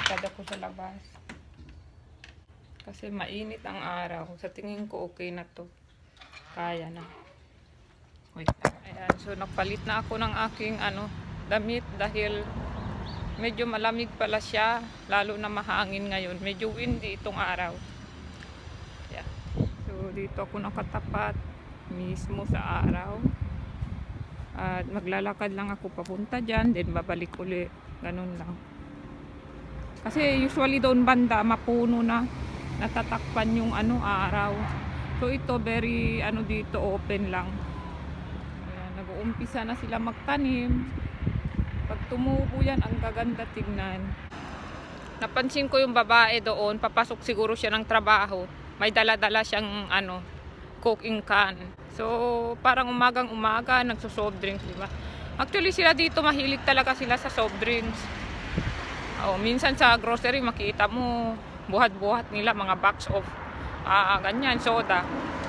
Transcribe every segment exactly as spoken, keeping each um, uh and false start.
Lalakad ako sa labas. Kasi mainit ang araw. Sa tingin ko okay na to. Kaya na. Wait. Ayan. So nagpalit na ako ng aking ano, damit dahil medyo malamig pala siya. Lalo na mahangin ngayon. Medyo windy itong araw. Yeah. So dito ako nakatapat mismo sa araw. At maglalakad lang ako papunta dyan. Then babalik uli. Ganun lang. Kasi usually doon banda mapuno na. Natatakpan yung ano araw. So ito very ano dito open lang. Ayan, nag-uumpisa na sila magtanim. Pag tumubo yan ang gaganda tignan. Napansin ko yung babae doon. Papasok siguro siya ng trabaho. May dala-dala siyang ano cooking can. So, parang umagang umaga, nagso-soft drinks, di ba? Actually, sila dito, mahilig talaga sila sa soft drinks. Oh, minsan sa grocery, makita mo, buhat-buhat nila, mga box of, ah, ganyan, soda.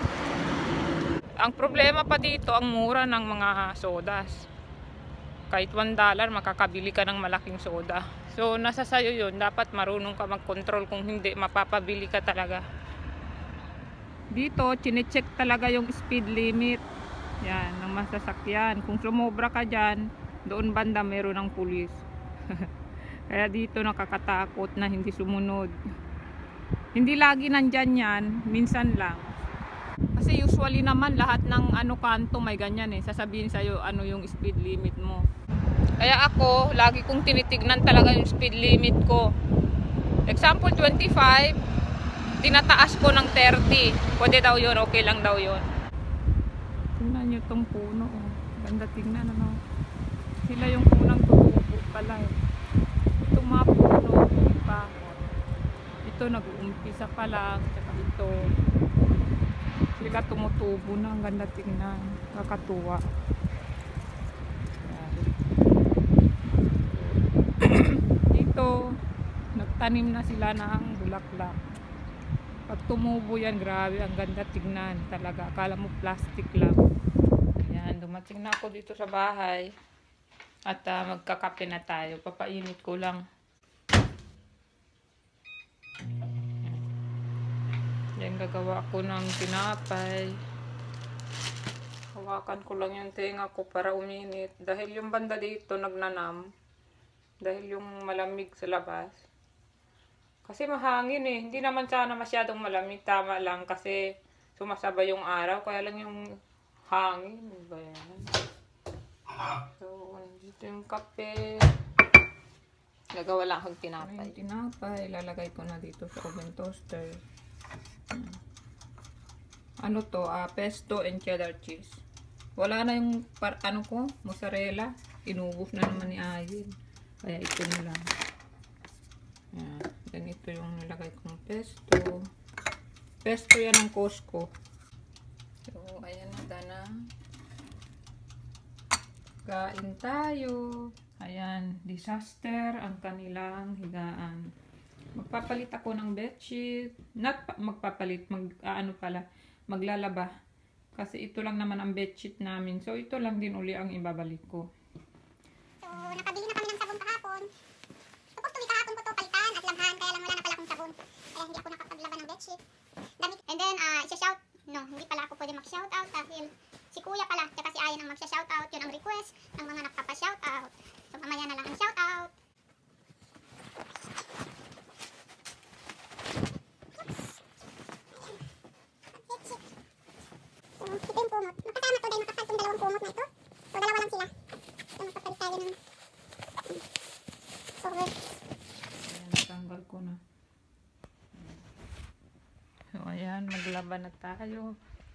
Ang problema pa dito, ang mura ng mga sodas. Kahit one dollar, makakabili ka ng malaking soda. So, nasa sayo yun, dapat marunong ka mag-control. Kung hindi, mapapabili ka talaga. Dito, chinecheck talaga yung speed limit. Yan, ng masasakyan. Kung sumobra ka dyan, doon banda meron ng pulis. Kaya dito nakakatakot na hindi sumunod. Hindi lagi nandyan yan, minsan lang. Kasi usually naman lahat ng ano kanto may ganyan eh. Sasabihin sa'yo ano yung speed limit mo. Kaya ako, lagi kong tinitignan talaga yung speed limit ko. Example, twenty-five. Tinataas ko ng thirty. Pwede daw yun, okay lang daw yun. Tingnan nyo tong puno. Oh. Ganda tingnan ano. Sila yung punang tumubo pala eh. Itong mga puno, hindi pa. Ito nag-uumpisa pa lang. Tsaka ito. Sila tumutubo na. Ang ganda tingnan. Kakatuwa. Dito, nagtanim na sila ng bulaklak. Pag tumubo yan, grabe, ang ganda tignan talaga. Akala mo plastic lang. Yan, dumating na ako dito sa bahay. At uh, magkakape na tayo. Papainit ko lang. Yan, gagawa ako ng tinapay. Hawakan ko lang yung tenga ko para uminit. Dahil yung banda dito nagnanam. Dahil yung malamig sa labas. Kasi mahangin eh. Hindi naman sana masyadong malamig. Tama lang kasi sumasabay yung araw. Kaya lang yung hangin. Ba yan? So, dito yung kape. Gagawa lang akong tinapay. Yung tinapay, lalagay ko na dito sa oven toaster. Ano to? Uh, pesto and cheddar cheese. Wala na yung par ano ko, mozzarella. Inubos na naman ni Ayin. Kaya ito na lang. Yan. Ganito yung nilagay kong pesto. Pesto yan ng Costco. So, ayan na dana. Kain tayo. Ayan, disaster ang kanilang higaan. Magpapalit ako ng bedsheet. Not pa magpapalit, mag, uh, ano pala, maglalaba. Kasi ito lang naman ang bedsheet namin. So, ito lang din uli ang ibabalik ko. So, nakabili na kami ng sabon kahapon. Supposed to be kahapon ko to palitan at labhan. Kaya lang wala na pala akong sabon. Kaya hindi ako nakapaglaban ng bedsheet. Damit. And then, uh, isa-shout. No, hindi pala ako pwede mag-shoutout dahil si kuya pala, tsaka si Ayan ang mag-shoutout. Yun ang request ng mga nagpapa-shoutout. So, mamaya na lang ang shoutout. So, ito yung kumot. Magkasama to dahil makapal itong dalawang kumot na ito. So, dalawa lang sila. So, magpapalit tayo ng cover. Ayan, tanggal ko na. So, ayan, maglaban na tayo.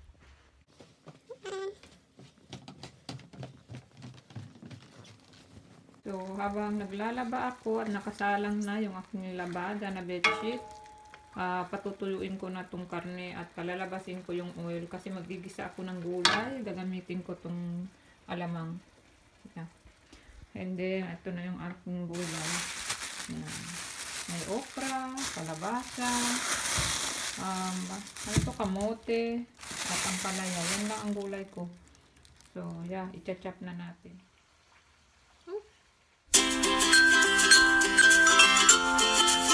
So, habang naglalaba ako at nakasalang na yung aking labada na bedsheet, uh, patutuyuin ko na itong karne at palalabasin ko yung oil kasi magigisa ako ng gulay. Gagamitin ko itong alamang. Yeah. And then, ito na yung aking gulay. Yan. May okra, kalabasa, um, ano ito, kamote, at ang palaya. Yan lang ang gulay ko. So, yeah, i-chop na natin. Hmm?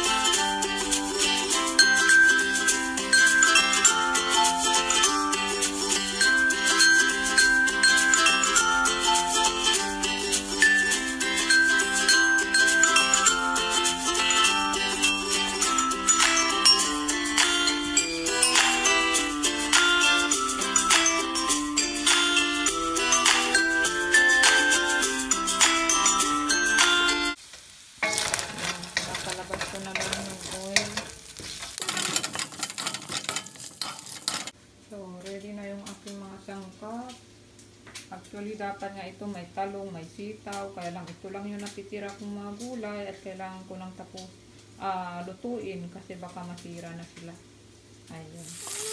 Actually, dapat nga ito may talong, may sitaw. Kaya lang ito lang yung natitira kong mga gulay at kailangan ko lang tapos uh, lutuin kasi baka masira na sila. Ayun.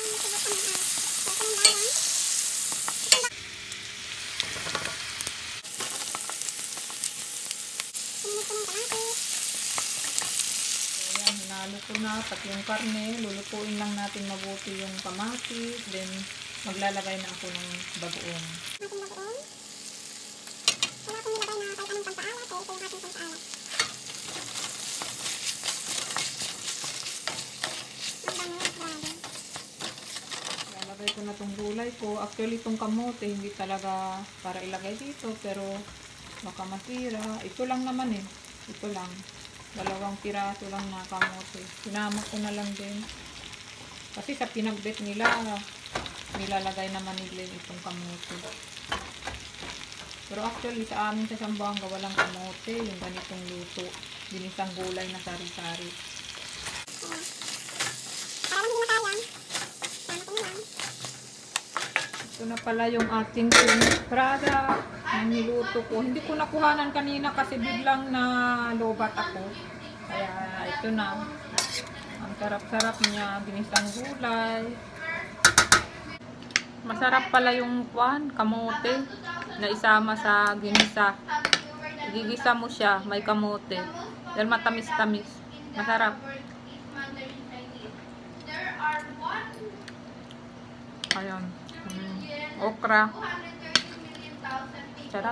Ayan, hinalo ko na pati yung karne. Lulutuin lang natin mabuti yung kamatis. Then, maglalagay na ako ng bagoong. Ating bagoong. Wala akong nilagay na kahit anong pampaalat. Kaya ito yung ating pampaalat. Ang dami, grabe. Lalagay ko na tong gulay ko. Actually, itong kamote, hindi talaga para ilagay dito. Pero, baka masira. Ito lang naman eh. Ito lang. Dalawang piraso lang na kamote. Sinama ko na lang din. Kasi sa pinagbet nila, nilalagay naman nila itong kamote. Pero actually, sa amin sa Zamboanga, walang kamote. Yung ganitong luto. Ginisang gulay na sari-sari. Para lang hindi masayang. Sama ko lang. Ito na pala yung ating prada ang niluto ko. Hindi ko nakuhanan kanina kasi biglang na lobat ako. Kaya ito na. Ang sarap-sarap niya. Ginisang gulay. Masarap pala yung kwan, kamote na isama sa ginisa. Gigisa mo siya, may kamote. Dahil matamis-tamis. Masarap. Ayan. Hmm. Okra. Sarap.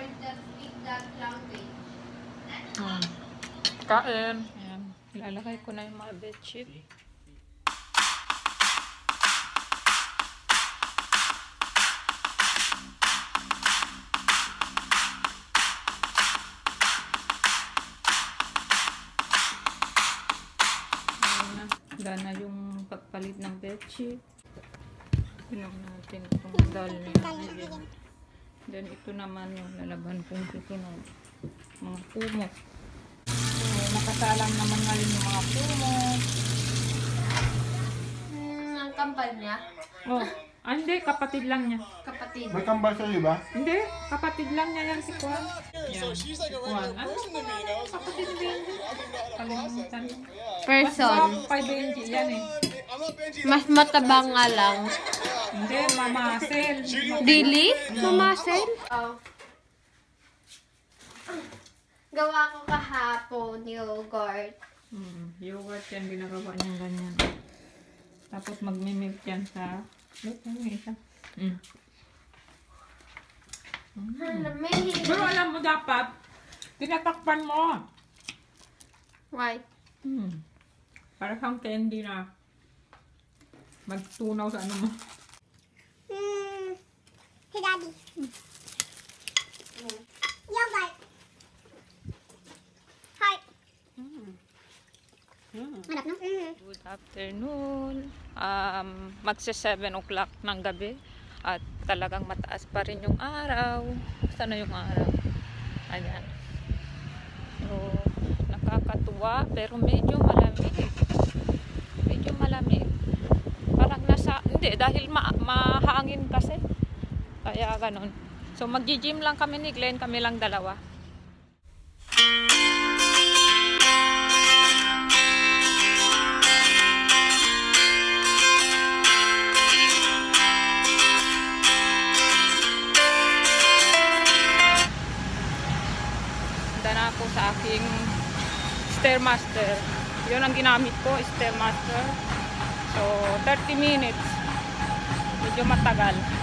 Hmm. Kain. Ayan. Ilalagay ko na yung mga bedsheet. Gana yung pagpalit ng bedsheet. Pinom natin itong dal niya. Then ito naman yung lalaban kong susunod. Mga kumot. So, nakasalang naman ngayon yung mga kumot. Hmm, ang kampal niya? Oh, ah, hindi. Kapatid lang niya. Kapatid. May kambal sa'yo ba? Hindi. Kapatid lang niya yan si Kwan. Yan. Si Kwan. Ano? Kapatid ni Benji. Kalimutan. Person. Mas kay Benji yan eh. Mas matabang nga lang. Hindi, mamasel. Dili? Mamasel? Oh. Gawa ko kahapon yogurt. Hmm, yogurt yan. Ginagawa niyang ganyan. Tapos magmimilk yan sa... Look, ano yung isa? Mm. Mm. Pero alam mo dapat, tinatakpan mo. Why? Hmm. Para kang candy na magtunaw sa ano mo. Hmm. Si Daddy. Yogurt. Hi. Hanap no? Mm. Good afternoon. Um, magsa seven o'clock ng gabi. At talagang mataas pa rin yung araw. Sana yung araw. Ayan. So, nakakatuwa. Pero medyo malamig. Medyo malamig. Parang nasa... Hindi, dahil ma mahangin kasi. Kaya ganun. So, mag-gym lang kami ni Glenn. Kami lang dalawa. Na ako sa aking Stairmaster. Yun ang ginamit ko, Stairmaster. So, thirty minutes. Medyo matagal.